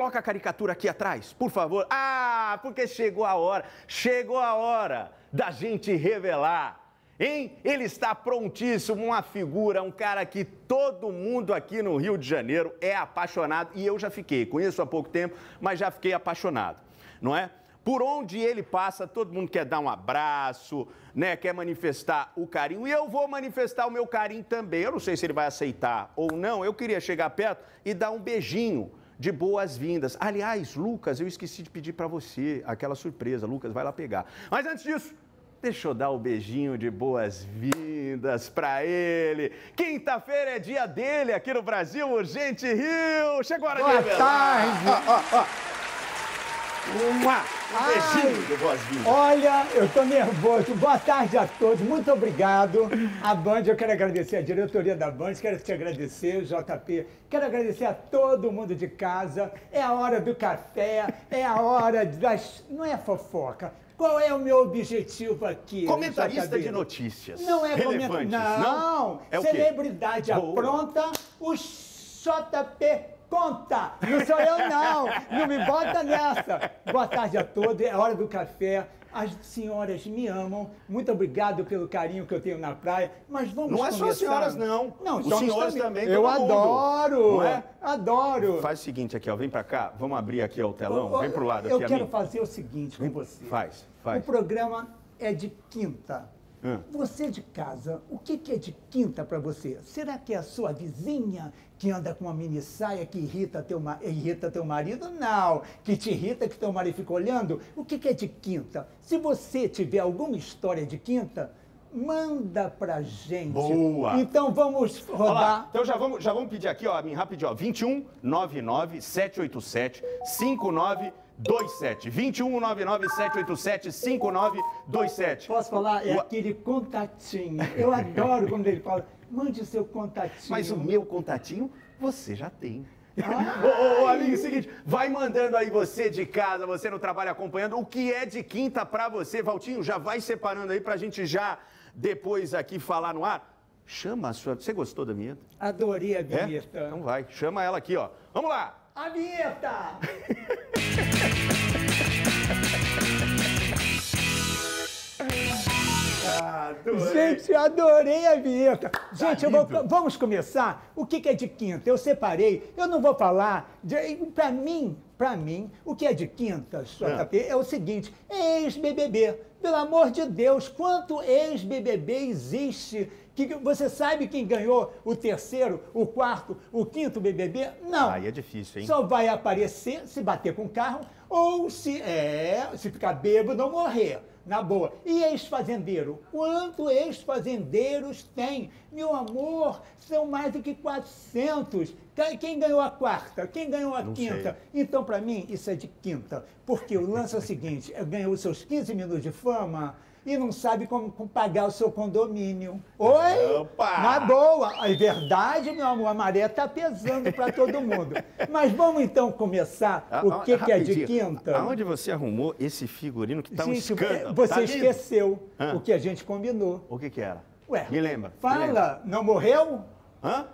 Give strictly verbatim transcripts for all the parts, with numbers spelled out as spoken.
coloca a caricatura aqui atrás, por favor. Ah, porque chegou a hora, chegou a hora da gente revelar. Hein? Ele está prontíssimo, uma figura, um cara que todo mundo aqui no Rio de Janeiro é apaixonado. E eu já fiquei, conheço há pouco tempo, mas já fiquei apaixonado, não é? Por onde ele passa, todo mundo quer dar um abraço, né? Quer manifestar o carinho. E eu vou manifestar o meu carinho também. Eu não sei se ele vai aceitar ou não. Eu queria chegar perto e dar um beijinho de boas-vindas. Aliás, Lucas, eu esqueci de pedir para você aquela surpresa. Lucas, vai lá pegar. Mas antes disso, deixa eu dar o um beijinho de boas-vindas para ele. Quinta-feira é dia dele aqui no Brasil, Urgente Rio. Chegou a hora Boa de revelar. tarde. Ó, ó, ó. Uma, um beijinho de boas-vindas. Olha, eu tô nervoso. Boa tarde a todos. Muito obrigado. A Band, eu quero agradecer a diretoria da Band, quero te agradecer, J P. Quero agradecer a todo mundo de casa. É a hora do café, é a hora das... Não é fofoca. Qual é o meu objetivo aqui? Comentarista de notícias. Não é comentarista. Não. Não. É o quê? Celebridade Boa. apronta, o J P conta. Não sou eu, não. Não me bota nessa. Boa tarde a todos. É hora do café. As senhoras me amam. Muito obrigado pelo carinho que eu tenho na praia. Mas vamos Não é começar. só as senhoras, não. Não, Os somos senhores também, todo Eu mundo. adoro. Não é? Adoro. Faz o seguinte aqui, ó. Vem pra cá. Vamos abrir aqui ó, o telão. Vem pro lado Eu aqui, quero amigo. fazer o seguinte com você. Faz, faz. O programa é de quinta. Hum. Você de casa, o que que é de quinta para você? Será que é a sua vizinha que anda com uma mini saia que irrita teu, ma- irrita teu marido? Não. Que te irrita que teu marido fica olhando? O que que é de quinta? Se você tiver alguma história de quinta, manda pra gente. Boa. Então vamos Olha rodar. lá, então já vamos, já vamos pedir aqui, ó, bem rapidinho, ó, vinte e um, nove nove, sete oito sete, cinco nove dois sete. vinte e um, nove nove, sete oito sete, cinco nove dois sete. Posso falar? É O- aquele contatinho. Eu adoro quando ele fala, mande o seu contatinho. Mas o meu contatinho, você já tem. Ah, Ô, ô, ô, amigo, é o seguinte, vai mandando aí você de casa, você no trabalho acompanhando, o que é de quinta pra você. Valtinho, já vai separando aí pra gente já depois aqui falar no ar. Chama a sua... Você gostou da vinheta? adorei a É? vinheta. Então vai, chama ela aqui, ó. Vamos lá! A vinheta! Ah, adorei. Gente, eu adorei a vinheta. Gente, eu vou- lindo. vamos começar. O que que é de quinta? Eu separei. Eu não vou falar. Para mim, para mim, o que é de quinta, J P, é o seguinte: ex-B B B. Pelo amor de Deus, quanto ex-B B B existe? Que você sabe quem ganhou o terceiro, o quarto, o quinto B B B? Não. Aí é difícil, hein? Só vai aparecer se bater com o carro ou se é, se ficar bêbado ou morrer. Na boa. E ex-fazendeiro? Quanto ex-fazendeiros tem? Meu amor, são mais do que quatrocentos. Quem- Quem ganhou a quarta? Quem ganhou a Não quinta? Então, para mim, isso é de quinta. Porque o lance é o seguinte, ganhou os seus quinze minutos de fama e não sabe como pagar o seu condomínio. Oi? Opa! Na boa. É verdade, meu amor, a maré está pesando para todo mundo. Mas vamos então começar Ah, o ah, que, que é de rapidinho. quinta. Aonde você arrumou esse figurino que tá um Gente, escândalo? você Tá lindo. esqueceu Hã? o que a gente combinou. O que que era? Ué, Me lembra. me fala, lembra. não morreu? Hã?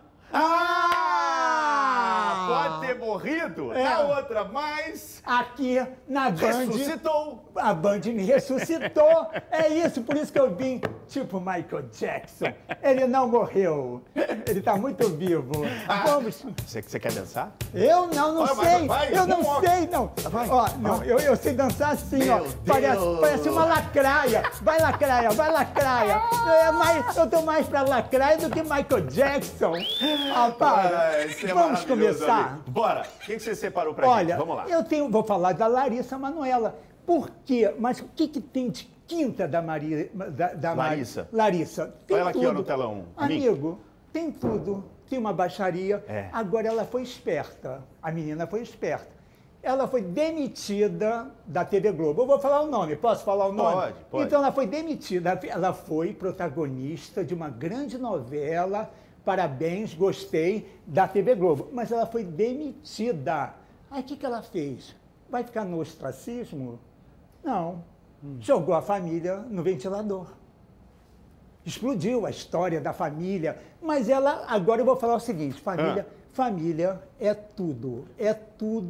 Ah! Pode ter morrido? É. Na outra, mas... Aqui na Band, Ressuscitou. a Band me ressuscitou. É isso, por isso que eu vim, tipo Michael Jackson. Ele não morreu, ele está muito vivo. Ah. Vamos... Você, você quer dançar? Eu não, não Olha, vai, sei, vai, eu não vamos. sei, não. Vai. Ó, não, eu, eu sei dançar assim, ó. Meu Parece, Deus. parece uma lacraia. Vai lacraia, vai lacraia. É mais, eu tô mais pra lacraia do que Michael Jackson. Ah, para. Ah, isso é Vamos maravilhoso, começar? amigo. Bora. O que, que você separou pra Olha, gente? Vamos lá. eu tenho, vou falar da Larissa Manoela. Por quê? Mas o que, que tem de quinta da Maria, da, da Mari- Larissa. Larissa. Tem Olha ela aqui, tudo. ó, no telão. Amigo, tem tudo. Tem uma baixaria. É. Agora ela foi esperta. A menina foi esperta. Ela foi demitida da T V Globo. Eu vou falar o nome. Posso falar o nome? Pode, pode. Então ela foi demitida. Ela foi protagonista de uma grande novela. Parabéns, gostei, da T V Globo. Mas ela foi demitida. Aí o que, que ela fez? Vai ficar no ostracismo? Não. Hum. Jogou a família no ventilador. Explodiu a história da família. Mas ela, agora eu vou falar o seguinte, família, Ah. família é tudo. É tudo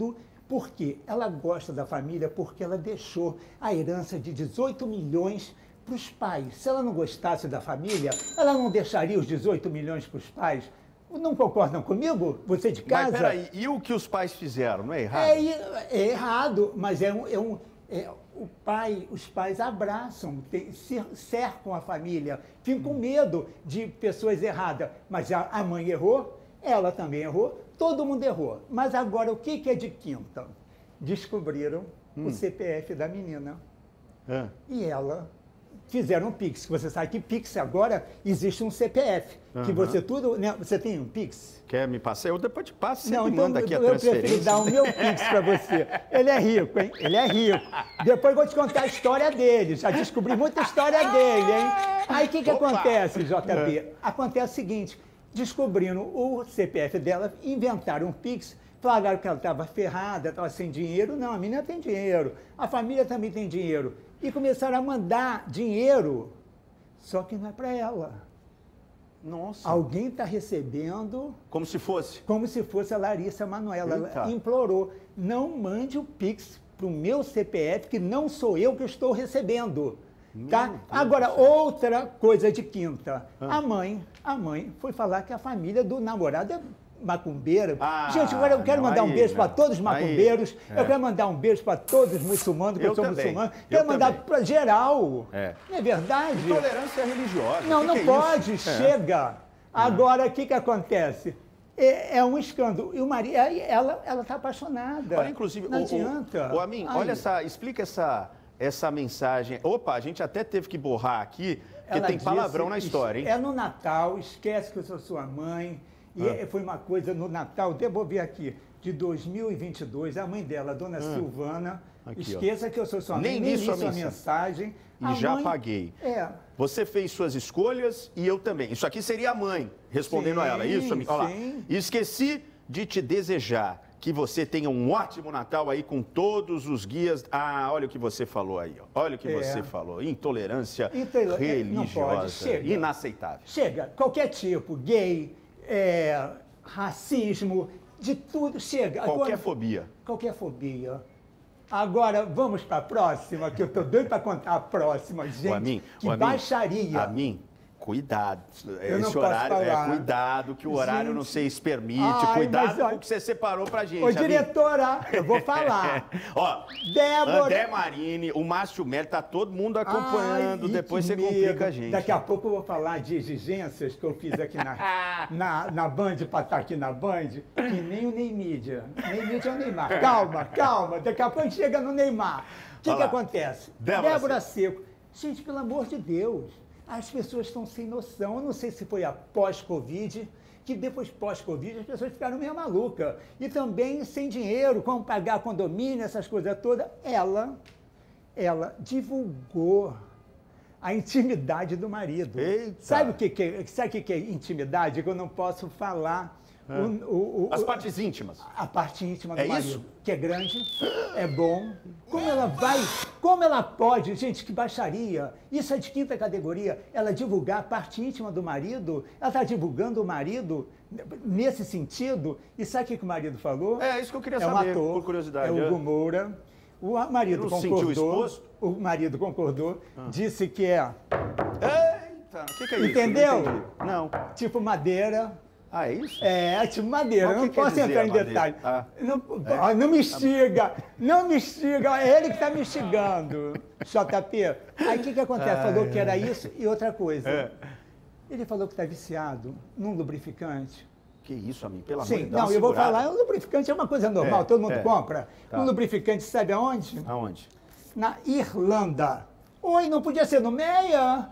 Por quê? Ela gosta da família porque ela deixou a herança de dezoito milhões para os pais. Se ela não gostasse da família, ela não deixaria os dezoito milhões para os pais. Não concordam comigo? Você de casa? Mas peraí, e o que os pais fizeram? Não é errado? É, é errado, mas é um... É um é, o pai, os pais abraçam, tem, cercam a família, ficam com medo de pessoas erradas. Mas a, a mãe errou, ela também errou, todo mundo errou. Mas agora, o que, que é de quinta? Descobriram hum. o C P F da menina. É. E ela... fizeram um Pix, que você sabe que Pix agora existe um C P F, uhum. que você tudo, né? Você tem um Pix? Quer me passar? Eu depois te passo, sempre Não, então, manda aqui a eu transferência. Eu prefiro dar o meu Pix para você. Ele é rico, hein? Ele é rico. Depois eu vou te contar a história dele, já descobri muita história dele, hein? Aí o que, que acontece, J B? É. Acontece o seguinte, descobrindo o C P F dela, inventaram um Pix, falaram que ela estava ferrada, estava sem dinheiro. Não, a menina tem dinheiro, a família também tem dinheiro. E começaram a mandar dinheiro, só que não é para ela. Nossa. Alguém está recebendo... Como se fosse? Como se fosse a Larissa Manoela. Ela implorou, não mande o Pix para o meu C P F, que não sou eu que estou recebendo. Tá? Agora, outra coisa de quinta. Ah. A mãe, a mãe foi falar que a família do namorado é macumbeira. Ah, gente, agora eu quero não, mandar um beijo para todos os macumbeiros, é. eu quero mandar um beijo para todos os muçulmanos, que eu, eu sou também. muçulmano, eu quero mandar para geral. É. Não é verdade? Intolerância religiosa. Não, que não que é pode, isso? chega. É. Agora, o que, que acontece? É, é um escândalo. E o marido, ela ela está apaixonada. Olha, inclusive, não o, adianta. O, o Amin, olha essa, explica essa, essa mensagem. Opa, a gente até teve que borrar aqui, porque ela tem disse, palavrão na história, hein? É no Natal, esquece que eu sou sua mãe. E ah. foi uma coisa no Natal, devo ver aqui, de dois mil e vinte e dois, a mãe dela, a dona ah. Silvana, aqui, esqueça ó. que eu sou sua mãe, nem li sua mensagem. mensagem. E a já mãe, paguei. É. Você fez suas escolhas e eu também. Isso aqui seria a mãe, respondendo sim, a ela. Isso, amigo? Olha lá. Sim. Esqueci de te desejar que você tenha um ótimo Natal aí com todos os guias. Ah, olha o que você falou aí. Ó. Olha o que é. você falou. Intolerância Intol... religiosa. Não pode. Chega. Inaceitável. Chega. Qualquer tipo, gay... É, racismo, de tudo, chega. Qualquer Agora, fobia. Qualquer fobia. Agora, vamos para a próxima, que eu estou doido para contar a próxima, gente. A mim, que a baixaria. A mim, cuidado. Eu Esse horário, é, cuidado, que o horário gente, não sei se permite. Ai, cuidado com o que você separou pra gente. Ô, diretora, eu vou falar. Ó, Débora... André Marini, o Márcio Melo, tá todo mundo acompanhando. Ai, depois você medo. complica a gente. Daqui a pouco eu vou falar de exigências que eu fiz aqui na, na, na Band, para estar aqui na Band, que nem o Ney Mídia. Ney Mídia é o Neymar. Calma, calma. Daqui a pouco chega no Neymar. O que, que acontece? Débora, Débora Seco. Gente, pelo amor de Deus. As pessoas estão sem noção. Eu não sei se foi após Covid, que depois pós-Covid as pessoas ficaram meio malucas. E também sem dinheiro, como pagar condomínio, essas coisas todas. Ela, ela divulgou a intimidade do marido. Eita. Sabe o que, que, é, sabe o que, que é intimidade? Que eu não posso falar. É. O, o, o, As partes íntimas. A parte íntima do é marido. Isso? Que é grande, é bom. Como ela vai, como ela pode, gente, que baixaria. Isso é de quinta categoria. Ela divulgar a parte íntima do marido, ela está divulgando o marido nesse sentido. E sabe o que, que o marido falou? É isso que eu queria é saber, um ator, por curiosidade. É o Hugo Moura. O marido não concordou. Sentiu exposto? O marido concordou, ah. disse que é... Eita, o que, que é isso? Entendeu? Não, não. Tipo madeira. Ah, é isso? É, tipo madeira. Mas eu não posso entrar em detalhes. Ah. Não, é. não me instiga, não me instiga. É ele que está me instigando, J P. Aí o que, que acontece? Ah, falou é. que era isso e outra coisa. É. Ele falou que está viciado num lubrificante. Que isso, amigo? Pelo amor Sim, de Deus. não, eu vou falar, um lubrificante é uma coisa normal, é, todo mundo é. compra. Tá. Um lubrificante, sabe aonde? Aonde? Na Irlanda. Oi, não podia ser no Meia?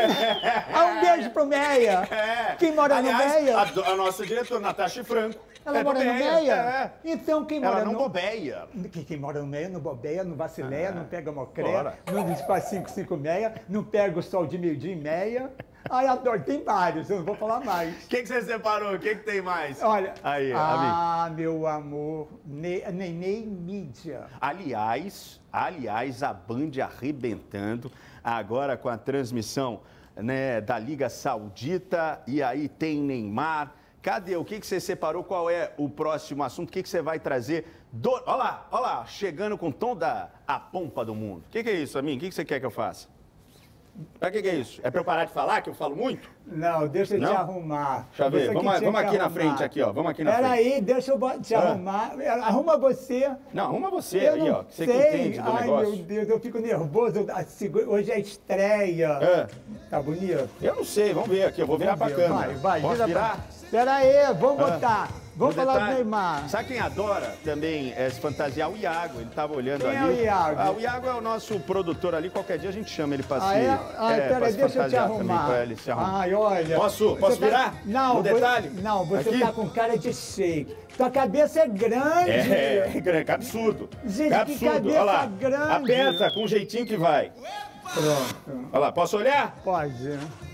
Ah, um beijo pro Meia. É. Quem mora Aliás, no Meia? A, a nossa diretora, Natasha Franco. Ela é mora no Meia? É. Então quem mora Ela não no... bobeia. Quem, quem mora no Meia não bobeia, não vacileia, ah, não pega mocré, bora. não desfaz cinco cinco Meia, não pega o sol de meio-dia em Meia. Ai, adoro, tem vários, eu não vou falar mais. O que, que você separou? O que, que tem mais? Olha, aí, ah, amigo. meu amor, Neném Mídia. Aliás, aliás, a Band arrebentando agora com a transmissão, né, da Liga Saudita, e aí tem Neymar, cadê? O que, que você separou? Qual é o próximo assunto? O que, que você vai trazer? Do... Olha lá, olha lá, chegando com toda a pompa do mundo. O que, que é isso, Amin? O que, que você quer que eu faça? Pra que, que é isso? É pra eu parar de falar, que eu falo muito? Não, deixa eu Não? te arrumar. Deixa eu ver, Você vamos, que tinha vamos que aqui na arrumar. frente, aqui, ó. Vamos aqui na frente. Peraí, deixa eu bo- te Ah. arrumar. Arruma você. Não, arruma você Eu aí, não ó. Você sei. que entende do Ai, negócio. meu Deus, eu fico nervoso. A segu- Hoje é estreia. É. Tá bonito? Eu não sei, vamos ver aqui, eu vou virar pra câmera. Vai, vai. Posso vira virar? pra- Peraí, vamos Ah. botar. Vamos No falar detalhe, do Neymar. Sabe quem adora também é, se fantasiar? O Iago. Ele tava olhando Quem é ali. o Iago? Ah, o Iago é o nosso produtor ali. Qualquer dia a gente chama ele pra Ah, se, é? Ah, é, pra peraí, se deixa eu te fantasiar também, arrumar. pra ele se arrumar. Ai, olha. Posso- Você posso tá- virar? Não, No vo- detalhe? Não, você Aqui? tá com cara de shake. Tua cabeça é grande. É, é, que absurdo. Gente, que que absurdo. cabeça Olha lá. grande. Aperta com um jeitinho que vai. Pronto. Olha lá, posso olhar? Pode.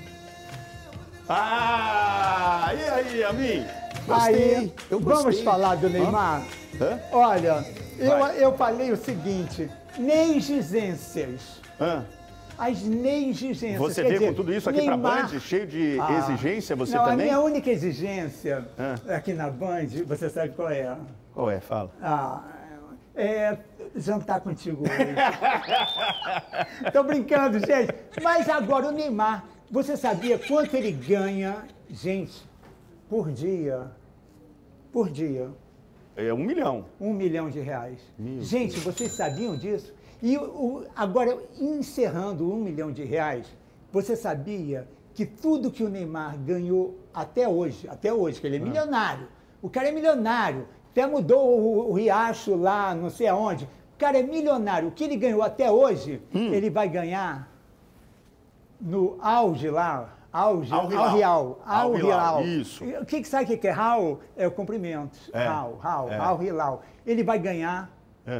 Ah, e aí, Amin? Gostei, Aí, eu vamos gostei. falar do Neymar? Hã? Olha, eu, Vai. eu falei o seguinte, negligências. Hã? As negligências. Você quer veio dizer, com tudo isso aqui Neymar- pra Band, cheio de Ah, exigência, você não, também? a minha única exigência Ah. aqui na Band, você sabe qual é? Qual é? Fala. Ah, é jantar contigo hoje. Tô brincando, gente. Mas agora o Neymar, você sabia quanto ele ganha, gente, por dia? Por dia. É um milhão. Um milhão de reais. Meu Gente, vocês sabiam disso? E o, o- agora, encerrando um milhão de reais, você sabia que tudo que o Neymar ganhou até hoje, até hoje, que ele é milionário, o cara é milionário, até mudou o, o riacho lá, não sei aonde, o cara é milionário, o que ele ganhou até hoje, ele vai ganhar no auge lá, auge, Al Hilal. ao real, Al ao Hilal, real. isso. O que, que sabe o que é Raul? É o cumprimento. É, Raul, Raul, é. Al Hilal. Ele vai ganhar É.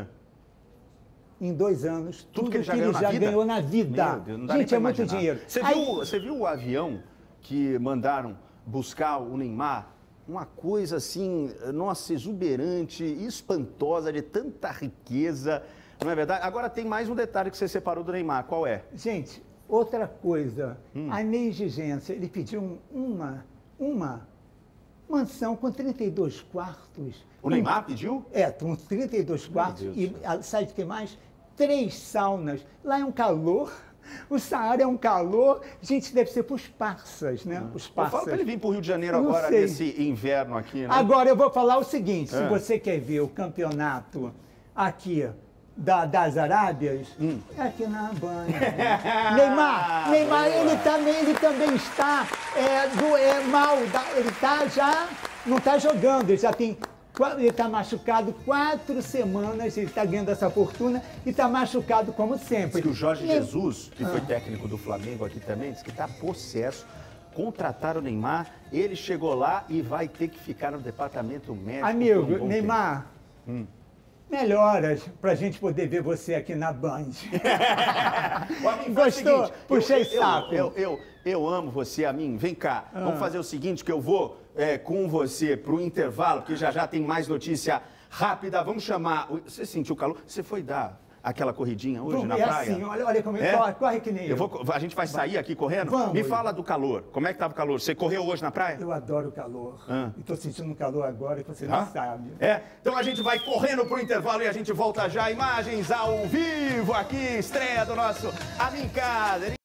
em dois anos tudo, que ele já que ganhou ele na já vida? ganhou na vida. Meu Deus, não dá nem Gente, pra é muito imaginar. dinheiro. Você, Aí- viu, você viu o avião que mandaram buscar o Neymar? Uma coisa assim, nossa, exuberante, espantosa, de tanta riqueza, não é verdade? Agora tem mais um detalhe que você separou do Neymar, qual é? Gente, outra coisa, Hum. a negligência, ele pediu um- uma, uma mansão com trinta e dois quartos. O Neymar pediu? É, com trinta e dois quartos Deus. e ah, sabe o que mais? Três saunas. Lá é um calor. O Saara é um calor. Gente, deve ser para os parças, né? Os Eu parças. falo para ele vir para o Rio de Janeiro Eu não agora, sei. nesse inverno aqui, né? Agora eu vou falar o seguinte: se É. você quer ver o campeonato aqui da- das Arábias, Hum. é aqui na Band. Neymar, Neymar ele, também, ele também está é, do, é, mal, da- ele está já, não está jogando, ele já tem. qua- Ele está machucado quatro semanas, ele está ganhando essa fortuna e está machucado como sempre. Diz que o Jorge Ne- Jesus, que foi Ah. técnico do Flamengo aqui também, disse que está possesso. Contrataram o Neymar, ele chegou lá e vai ter que ficar no departamento médico. por um Amigo, bom Neymar, Hum. melhoras para a gente poder ver você aqui na Band. tempo. O Amin, faz o Gostou? seguinte, Puxei eu, eu, saco. Eu, eu, eu amo você, Amin. Vem cá, Ah. vamos fazer o seguinte, que eu vou é, com você para o intervalo, porque já já tem mais notícia rápida. Vamos chamar... o- Você sentiu calor? Você foi dar aquela corridinha hoje Vamos, na é praia? assim, olha, olha como ele É? corre, corre que nem eu. Eu vou, a gente vai sair aqui correndo? Vamos. Me fala do calor. Como é que tava o calor? Você correu hoje na praia? Eu adoro o calor. Ah. E tô sentindo um calor agora que você não Ah? sabe. É? Então a gente vai correndo pro intervalo e a gente volta já. Imagens ao vivo aqui, estreia do nosso Amin Kader.